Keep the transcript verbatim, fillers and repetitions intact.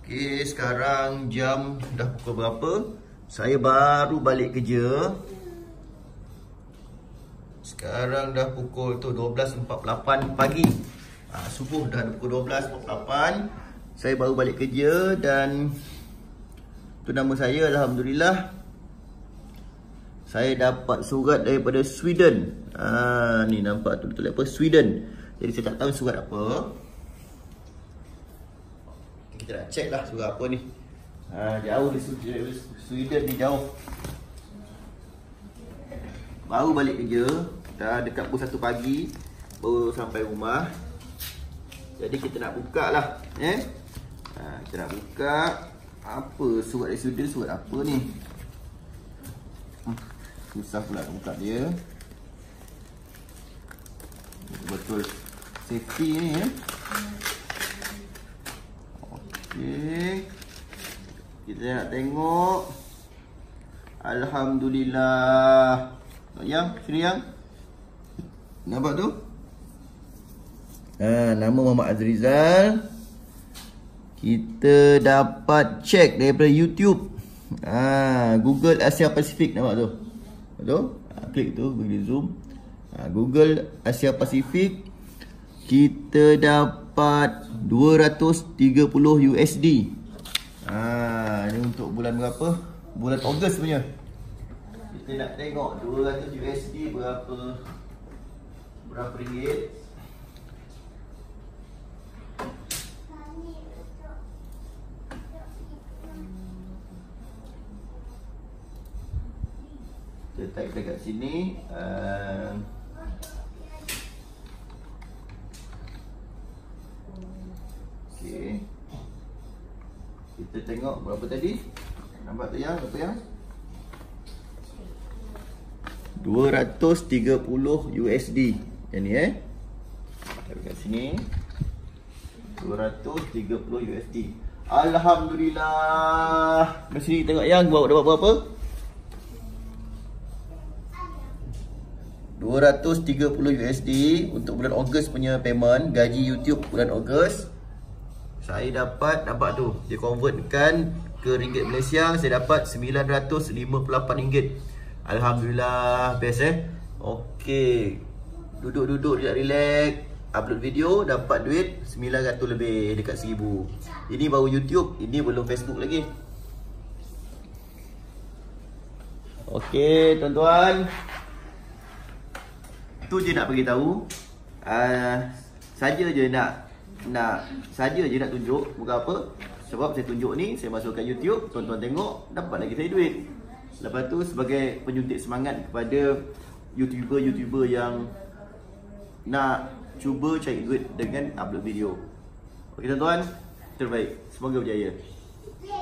Okey, sekarang jam dah pukul berapa? Saya baru balik kerja. Sekarang dah pukul tu dua belas empat puluh lapan pagi. ha, Subuh dah pukul dua belas empat puluh lapan. Saya baru balik kerja dan tu nama saya, Alhamdulillah. Saya dapat surat daripada Sweden. ha, Ni nampak tu tulis apa? Sweden. Jadi saya tak tahu surat apa. Kita nak check lah surat apa ni. ha, Jauh di Sweden ni, jauh. Baru balik kerja. Dah dekat pukul satu pagi baru sampai rumah. Jadi kita nak buka lah, eh? ha, Kita nak buka. Apa surat dari Sweden, surat apa ni? hmm, Susah pula nak buka dia. Betul safety ni, eh? Okay. Kita nak tengok. Alhamdulillah. Yang, sini yang. Nampak tu? Ha, nama Muhammad Azrizal. Kita dapat check daripada YouTube. ha, Google Asia Pacific, nampak tu? Betul? Ha, klik tu, bagi zoom. ha, Google Asia Pacific. Kita dapat dua ratus tiga puluh U S D. Ha, ni untuk bulan berapa? Bulan Ogos punya. Kita nak tengok dua ratus U S D berapa berapa ringgit. Kita type dekat sini. uh, Okay. Kita tengok berapa tadi. Nampak tu yang, berapa yang? dua ratus tiga puluh U S D. Yang ni, eh. Dekat sini dua ratus tiga puluh U S D. Alhamdulillah. Di sini tengok yang bawa dapat berapa? dua ratus tiga puluh U S D untuk bulan Ogos punya payment, gaji YouTube bulan Ogos. Saya dapat, nampak tu, dia convertkan ke ringgit Malaysia, saya dapat sembilan ratus lima puluh lapan ringgit. Alhamdulillah, best, eh. Okey. Duduk-duduk dia relax, upload video, dapat duit sembilan ratus lebih, dekat seribu. Ini baru YouTube, ini belum Facebook lagi. Okey, tuan-tuan. Tu je nak bagi tahu. Uh, saja je nak nak saja je nak tunjuk, bukan apa. Sebab saya tunjuk ni, saya masukkan YouTube, tuan-tuan tengok, dapat lagi saya duit. Lepas tu sebagai penyuntik semangat kepada YouTuber-YouTuber yang nak cuba cari duit dengan upload video. Okey tuan-tuan, terbaik. Semoga berjaya.